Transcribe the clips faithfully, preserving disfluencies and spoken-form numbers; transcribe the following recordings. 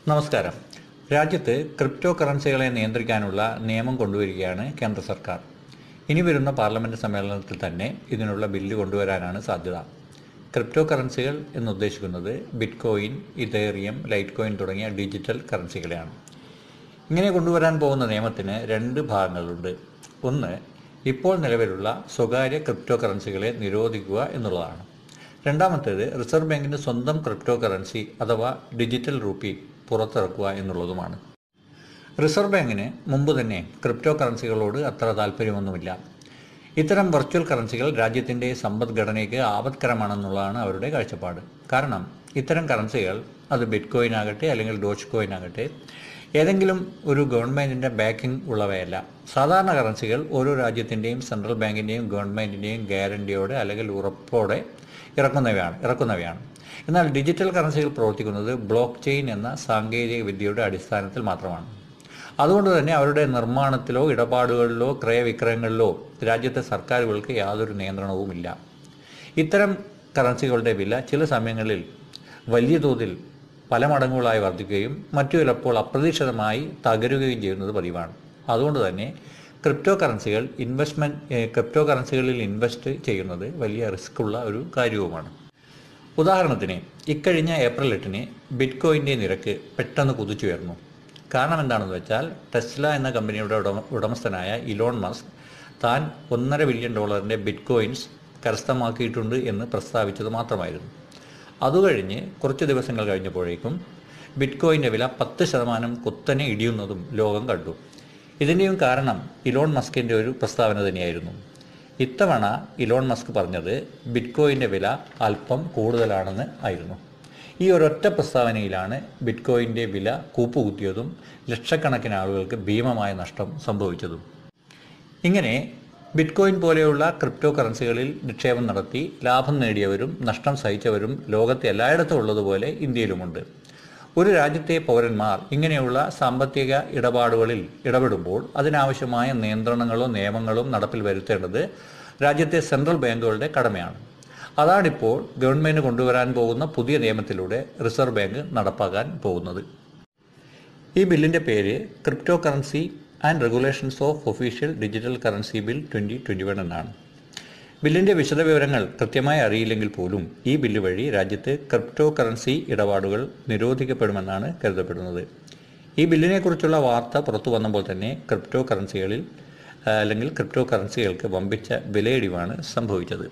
നമസ്കാരം. രാജ്യത്ത് ക്രിപ്റ്റോ കറൻസികളെ നിയന്ത്രിക്കാനുള്ള നിയമം കൊണ്ടുവരികയാണ് കേന്ദ്ര സർക്കാർ. ഇനി വരുന്ന പാർലമെൻറ്റ് സമ്മേളനത്തിൽ തന്നെ ഇതിനുള്ള ബില്ല് കൊണ്ടുവരാനാണ് സാധ്യത. ക്രിപ്റ്റോ കറൻസികൾ എന്നുദ്ദേശിക്കുന്നത് bitcoin, Ethereum, litecoin തുടങ്ങിയ ഡിജിറ്റൽ കറൻസികളെയാണ്. ഇങ്ങനെ കൊണ്ടുവരാൻ പോകുന്ന നിയമത്തിന് രണ്ട് ഭാഗങ്ങളുണ്ട്. ഒന്ന്, ഇപ്പോൾ നിലവിലുള്ള സ്വകാര്യ ക്രിപ്റ്റോ കറൻസികളെ നിരോധിക്കുക എന്നുള്ളതാണ്. രണ്ടാമത്തേത് റിസർവ് ബാങ്കിൻ്റെ സ്വന്തം ക്രിപ്റ്റോ കറൻസി അഥവാ ഡിജിറ്റൽ റുപ്പി പുറത്തിറക്കുക എന്നുള്ളതുമാണ്. റിസർവ് ബാങ്കിന് മുമ്പ് തന്നെ ക്രിപ്റ്റോ കറൻസികളോട് അത്ര താല്പര്യമൊന്നുമില്ല. ഇത്തരം വെർച്വൽ കറൻസികൾ രാജ്യത്തിൻ്റെ സമ്പദ്ഘടനയ്ക്ക് ആപത്കരമാണെന്നുള്ളതാണ് അവരുടെ കാഴ്ചപ്പാട്. കാരണം ഇത്തരം കറൻസികൾ, അത് ബിറ്റ് കോയിൻ ആകട്ടെ അല്ലെങ്കിൽ ഡോജ് കോയിൻ ആകട്ടെ, ഏതെങ്കിലും ഒരു ഗവൺമെൻറ്റിൻ്റെ ബാക്കിംഗ് ഉള്ളവയല്ല. സാധാരണ കറൻസികൾ ഓരോ രാജ്യത്തിൻ്റെയും സെൻട്രൽ ബാങ്കിൻ്റെയും ഗവൺമെൻറ്റിൻ്റെയും ഗ്യാരണ്ടിയോടെ അല്ലെങ്കിൽ ഉറപ്പോടെ ഇറക്കുന്നവയാണ് ഇറക്കുന്നവയാണ് എന്നാൽ ഡിജിറ്റൽ കറൻസികൾ പ്രവർത്തിക്കുന്നത് ബ്ലോക്ക് ചെയിൻ എന്ന സാങ്കേതിക വിദ്യയുടെ അടിസ്ഥാനത്തിൽ മാത്രമാണ്. അതുകൊണ്ട് തന്നെ അവരുടെ നിർമ്മാണത്തിലോ ഇടപാടുകളിലോ ക്രയവിക്രയങ്ങളിലോ രാജ്യത്തെ സർക്കാരുകൾക്ക് യാതൊരു നിയന്ത്രണവുമില്ല. ഇത്തരം കറൻസികളുടെ വില ചില സമയങ്ങളിൽ വലിയ തോതിൽ പല മടങ്ങുകളായി വർദ്ധിക്കുകയും മറ്റു ചിലപ്പോൾ അപ്രതീക്ഷിതമായി തകരുകയും ചെയ്യുന്നത് പതിവാണ്. അതുകൊണ്ട് തന്നെ ക്രിപ്റ്റോ കറൻസികൾ ഇൻവെസ്റ്റ്മെൻറ്റ് ക്രിപ്റ്റോ കറൻസികളിൽ ഇൻവെസ്റ്റ് ചെയ്യുന്നത് വലിയ റിസ്ക് ഉള്ള ഒരു കാര്യവുമാണ്. ഉദാഹരണത്തിന്, ഇക്കഴിഞ്ഞ ഏപ്രിൽ എട്ടിന് ബിറ്റ് കോയിൻ്റെ നിരക്ക് പെട്ടെന്ന് കുതിച്ചുയർന്നു. കാരണം എന്താണെന്ന് വെച്ചാൽ ടെസ്ല എന്ന കമ്പനിയുടെ ഉടമ ഉടമസ്ഥനായ ഇലോൺ മസ്ക് താൻ ഒന്നര ബില്യൺ ഡോളറിൻ്റെ ബിറ്റ് കോയിൻസ് കരസ്ഥമാക്കിയിട്ടുണ്ട് എന്ന് പ്രസ്താവിച്ചത് മാത്രമായിരുന്നു. അതുകഴിഞ്ഞ് കുറച്ച് ദിവസങ്ങൾ കഴിഞ്ഞപ്പോഴേക്കും ബിറ്റ് കോയിൻ്റെ വില പത്ത് ശതമാനം കുത്തനെ ഇടിയുന്നതും ലോകം കണ്ടു. ഇതിൻ്റെയും കാരണം ഇലോൺ മസ്കിൻ്റെ ഒരു പ്രസ്താവന തന്നെയായിരുന്നു. ഇത്തവണ ഇലോൺ മസ്ക് പറഞ്ഞത് ബിറ്റ് കോയിൻ്റെ വില അല്പം കൂടുതലാണെന്ന് ആയിരുന്നു. ഈ ഒരൊറ്റ പ്രസ്താവനയിലാണ് ബിറ്റ് കോയിൻ്റെ വില കൂപ്പുകുത്തിയതും ലക്ഷക്കണക്കിന് ആളുകൾക്ക് ഭീമമായ നഷ്ടം സംഭവിച്ചതും. ഇങ്ങനെ ബിറ്റ് കോയിൻ പോലെയുള്ള ക്രിപ്റ്റോ കറൻസികളിൽ നിക്ഷേപം നടത്തി ലാഭം നേടിയവരും നഷ്ടം സഹിച്ചവരും ലോകത്തെ എല്ലായിടത്തും ഉള്ളതുപോലെ ഇന്ത്യയിലുമുണ്ട്. ഒരു രാജ്യത്തെ പൗരന്മാർ ഇങ്ങനെയുള്ള സാമ്പത്തിക ഇടപാടുകളിൽ ഇടപെടുമ്പോൾ അതിനാവശ്യമായ നിയന്ത്രണങ്ങളോ നിയമങ്ങളോ നടപ്പിൽ വരുത്തേണ്ടത് രാജ്യത്തെ സെൻട്രൽ ബാങ്കുകളുടെ കടമയാണ്. അതാണിപ്പോൾ ഗവൺമെൻറ് കൊണ്ടുവരാൻ പോകുന്ന പുതിയ നിയമത്തിലൂടെ റിസർവ് ബാങ്ക് നടപ്പാക്കാൻ പോകുന്നത്. ഈ ബില്ലിൻ്റെ പേര് crypto currency and regulations of official digital currency bill twenty twenty one എന്നാണ്. ബില്ലിൻ്റെ വിശദവിവരങ്ങൾ കൃത്യമായി അറിയില്ലെങ്കിൽ പോലും ഈ ബില്ല് വഴി രാജ്യത്ത് ക്രിപ്റ്റോ കറൻസി ഇടപാടുകൾ നിരോധിക്കപ്പെടുമെന്നാണ് കരുതപ്പെടുന്നത്. ഈ ബില്ലിനെക്കുറിച്ചുള്ള വാർത്ത പുറത്തു വന്നപ്പോൾ തന്നെ ക്രിപ്റ്റോ കറൻസികളിൽ അല്ലെങ്കിൽ ക്രിപ്റ്റോ കറൻസികൾക്ക് വമ്പിച്ച വിലയിടിവാണ് സംഭവിച്ചത്.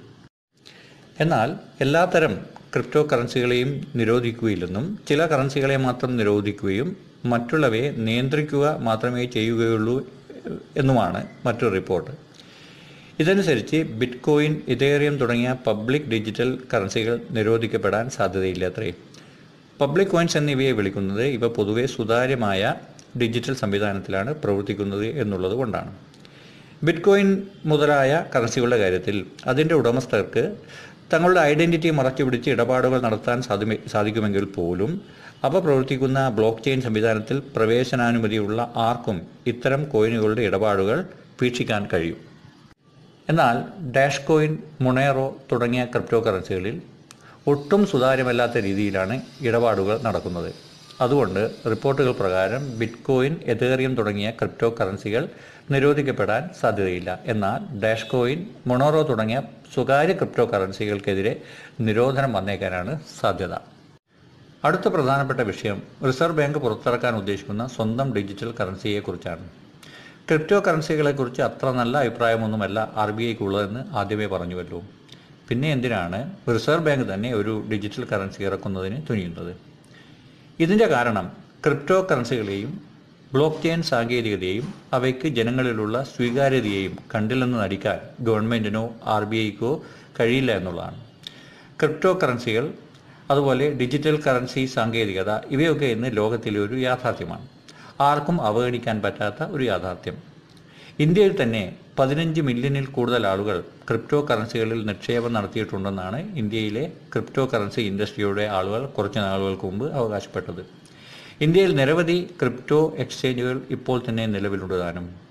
എന്നാൽ എല്ലാത്തരം ക്രിപ്റ്റോ കറൻസികളെയും നിരോധിക്കുകയില്ലെന്നും ചില കറൻസികളെ മാത്രം നിരോധിക്കുകയും മറ്റുള്ളവയെ നിയന്ത്രിക്കുക മാത്രമേ ചെയ്യുകയുള്ളൂ എന്നുമാണ് മറ്റൊരു റിപ്പോർട്ട്. ഇതനുസരിച്ച് ബിറ്റ് കോയിൻ, ഇതേറിയം തുടങ്ങിയ പബ്ലിക് ഡിജിറ്റൽ കറൻസികൾ നിരോധിക്കപ്പെടാൻ സാധ്യതയില്ലത്രേ. പബ്ലിക് കോയിൻസ് എന്നിവയെ വിളിക്കുന്നത് ഇവ പൊതുവെ സുതാര്യമായ ഡിജിറ്റൽ സംവിധാനത്തിലാണ് പ്രവർത്തിക്കുന്നത് എന്നുള്ളത് കൊണ്ടാണ്. ബിറ്റ് കോയിൻ മുതലായ കറൻസികളുടെ കാര്യത്തിൽ അതിൻ്റെ ഉടമസ്ഥർക്ക് തങ്ങളുടെ ഐഡൻറ്റിറ്റി മറച്ചുപിടിച്ച് ഇടപാടുകൾ നടത്താൻ സാധി സാധിക്കുമെങ്കിൽ പോലും അവ പ്രവർത്തിക്കുന്ന ബ്ലോക്ക് ചെയിൻ സംവിധാനത്തിൽ പ്രവേശനാനുമതിയുള്ള ആർക്കും ഇത്തരം കോയിനുകളുടെ ഇടപാടുകൾ വീക്ഷിക്കാൻ കഴിയും. എന്നാൽ ഡാഷ് കോയിൻ, മൊണേറോ തുടങ്ങിയ ക്രിപ്റ്റോ കറൻസികളിൽ ഒട്ടും സുതാര്യമല്ലാത്ത രീതിയിലാണ് ഇടപാടുകൾ നടക്കുന്നത്. അതുകൊണ്ട് റിപ്പോർട്ടുകൾ പ്രകാരം ബിറ്റ് കോയിൻ, എതേറിയം തുടങ്ങിയ ക്രിപ്റ്റോ കറൻസികൾ നിരോധിക്കപ്പെടാൻ സാധ്യതയില്ല. എന്നാൽ ഡാഷ് കോയിൻ, മൊണേറോ തുടങ്ങിയ സ്വകാര്യ ക്രിപ്റ്റോ കറൻസികൾക്കെതിരെ നിരോധനം വന്നേക്കാനാണ് സാധ്യത. അടുത്ത പ്രധാനപ്പെട്ട വിഷയം റിസർവ് ബാങ്ക് പുറത്തിറക്കാൻ ഉദ്ദേശിക്കുന്ന സ്വന്തം ഡിജിറ്റൽ കറൻസിയെക്കുറിച്ചാണ്. ക്രിപ്റ്റോ കറൻസികളെക്കുറിച്ച് അത്ര നല്ല അഭിപ്രായമൊന്നുമല്ല ആർ ബി ഐക്കുള്ളതെന്ന് ആദ്യമേ പറഞ്ഞുവല്ലോ. പിന്നെ എന്തിനാണ് റിസർവ് ബാങ്ക് തന്നെ ഒരു ഡിജിറ്റൽ കറൻസി ഇറക്കുന്നതിന് തുനിയുന്നത്? ഇതിൻ്റെ കാരണം ക്രിപ്റ്റോ കറൻസികളെയും ബ്ലോക്ക് ചെയിൻ സാങ്കേതികതയെയും അവയ്ക്ക് ജനങ്ങളിലുള്ള സ്വീകാര്യതയെയും കണ്ടില്ലെന്ന് നടിക്കാൻ ഗവൺമെൻറ്റിനോ ആർ ബി ഐക്കോ കഴിയില്ല എന്നുള്ളതാണ്. ക്രിപ്റ്റോ കറൻസികൾ, അതുപോലെ ഡിജിറ്റൽ കറൻസി സാങ്കേതികത, ഇവയൊക്കെ ഇന്ന് ലോകത്തിലെ ഒരു യാഥാർത്ഥ്യമാണ്. ആർക്കും അവഗണിക്കാൻ പറ്റാത്ത ഒരു യാഥാർത്ഥ്യം. ഇന്ത്യയിൽ തന്നെ പതിനഞ്ച് മില്യണിൽ കൂടുതൽ ആളുകൾ ക്രിപ്റ്റോ കറൻസികളിൽ നിക്ഷേപം നടത്തിയിട്ടുണ്ടെന്നാണ് ഇന്ത്യയിലെ ക്രിപ്റ്റോ കറൻസി ഇൻഡസ്ട്രിയുടെ ആളുകൾ കുറച്ച് നാളുകൾക്ക് മുമ്പ് അവകാശപ്പെട്ടത്. ഇന്ത്യയിൽ നിരവധി ക്രിപ്റ്റോ എക്സ്ചേഞ്ചുകൾ ഇപ്പോൾ തന്നെ നിലവിലുണ്ട് താനും.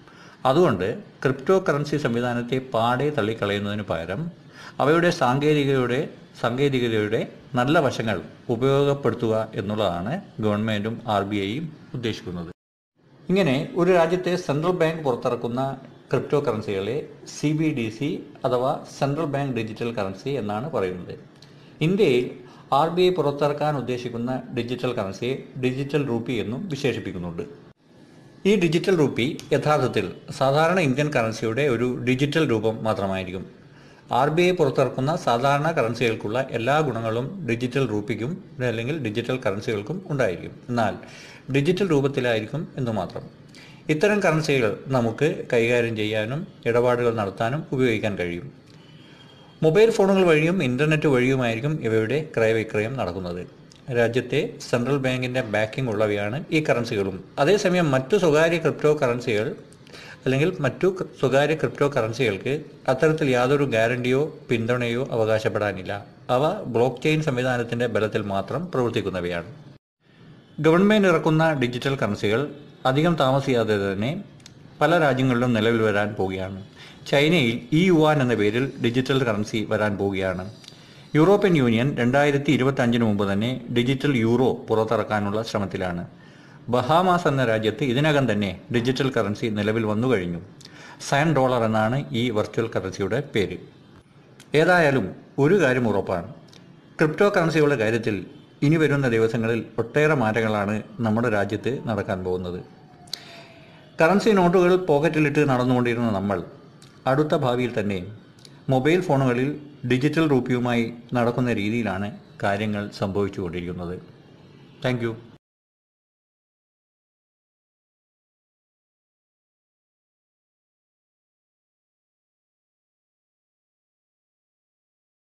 അതുകൊണ്ട് ക്രിപ്റ്റോ കറൻസി സംവിധാനത്തെ പാടെ തള്ളിക്കളയുന്നതിന് പകരം അവയുടെ സാങ്കേതികതയുടെ സാങ്കേതികതയുടെ നല്ല വശങ്ങൾ ഉപയോഗപ്പെടുത്തുക എന്നുള്ളതാണ് ഗവൺമെൻറ്റും ആർ ബി ഐയും ഉദ്ദേശിക്കുന്നത്. ഇങ്ങനെ ഒരു രാജ്യത്തെ സെൻട്രൽ ബാങ്ക് പുറത്തിറക്കുന്ന ക്രിപ്റ്റോ കറൻസികളെ സി ബി ഡി സി അഥവാ സെൻട്രൽ ബാങ്ക് ഡിജിറ്റൽ കറൻസി എന്നാണ് പറയുന്നത്. ഇന്ത്യയിൽ ആർ ബി ഐ പുറത്തിറക്കാൻ ഉദ്ദേശിക്കുന്ന ഡിജിറ്റൽ കറൻസിയെ ഡിജിറ്റൽ റൂപ്പി എന്നും വിശേഷിപ്പിക്കുന്നുണ്ട്. ഈ ഡിജിറ്റൽ റൂപ്പി യഥാർത്ഥത്തിൽ സാധാരണ ഇന്ത്യൻ കറൻസിയുടെ ഒരു ഡിജിറ്റൽ രൂപം മാത്രമായിരിക്കും. ആർ ബി ഐ പുറത്തിറക്കുന്ന സാധാരണ കറൻസികൾക്കുള്ള എല്ലാ ഗുണങ്ങളും ഡിജിറ്റൽ റൂപ്പിക്കും അല്ലെങ്കിൽ ഡിജിറ്റൽ കറൻസികൾക്കും ഉണ്ടായിരിക്കും. എന്നാൽ ഡിജിറ്റൽ രൂപത്തിലായിരിക്കും എന്ന് മാത്രം. ഇത്തരം കറൻസികൾ നമുക്ക് കൈകാര്യം ചെയ്യാനും ഇടപാടുകൾ നടത്താനും ഉപയോഗിക്കാൻ കഴിയും. മൊബൈൽ ഫോണുകൾ വഴിയും ഇൻ്റർനെറ്റ് വഴിയുമായിരിക്കും ഇവയുടെ ക്രയവിക്രയം നടക്കുന്നത്. രാജ്യത്തെ സെൻട്രൽ ബാങ്കിൻ്റെ ബാക്കിംഗ് ഉള്ളവയാണ് ഈ കറൻസികളും. അതേസമയം മറ്റു സ്വകാര്യ ക്രിപ്റ്റോ കറൻസികൾ അല്ലെങ്കിൽ മറ്റു സ്വകാര്യ ക്രിപ്റ്റോ കറൻസികൾക്ക് അത്തരത്തിൽ യാതൊരു ഗ്യാരണ്ടിയോ പിന്തുണയോ അവകാശപ്പെടാനില്ല. അവ ബ്ലോക്ക് ചെയിൻ സംവിധാനത്തിൻ്റെ ബലത്തിൽ മാത്രം പ്രവർത്തിക്കുന്നവയാണ്. ഗവൺമെൻറ് ഇറക്കുന്ന ഡിജിറ്റൽ കറൻസികൾ അധികം താമസിയാതെ തന്നെ പല രാജ്യങ്ങളിലും നിലവിൽ വരാൻ പോവുകയാണ്. ചൈനയിൽ ഇ യുവാൻ എന്ന പേരിൽ ഡിജിറ്റൽ കറൻസി വരാൻ പോവുകയാണ്. യൂറോപ്യൻ യൂണിയൻ രണ്ടായിരത്തി ഇരുപത്തി അഞ്ചിന് മുമ്പ് തന്നെ ഡിജിറ്റൽ യൂറോ പുറത്തിറക്കാനുള്ള ശ്രമത്തിലാണ്. ബഹാമാസ് എന്ന രാജ്യത്ത് ഇതിനകം തന്നെ ഡിജിറ്റൽ കറൻസി നിലവിൽ വന്നു കഴിഞ്ഞു. സൈൻ ഡോളർ എന്നാണ് ഈ വെർച്വൽ കറൻസിയുടെ പേര്. ഏതായാലും ഒരു കാര്യം ഉറപ്പാണ്, ക്രിപ്റ്റോ കറൻസികളുടെ കാര്യത്തിൽ ഇനി വരുന്ന ദിവസങ്ങളിൽ ഒട്ടേറെ മാറ്റങ്ങളാണ് നമ്മുടെ രാജ്യത്ത് നടക്കാൻ പോകുന്നത്. കറൻസി നോട്ടുകൾ പോക്കറ്റിലിട്ട് നടന്നുകൊണ്ടിരുന്ന നമ്മൾ അടുത്ത ഭാവിയിൽ തന്നെ മൊബൈൽ ഫോണുകളിൽ ഡിജിറ്റൽ റൂപ്പിയുമായി നടക്കുന്ന രീതിയിലാണ് കാര്യങ്ങൾ സംഭവിച്ചുകൊണ്ടിരിക്കുന്നത്. Thank U.